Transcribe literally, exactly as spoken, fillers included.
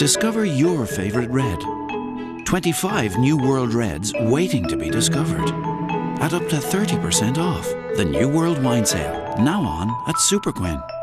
Discover your favorite red. twenty-five New World Reds waiting to be discovered. At up to thirty percent off. The New World Wine Sale, now on at Superquinn.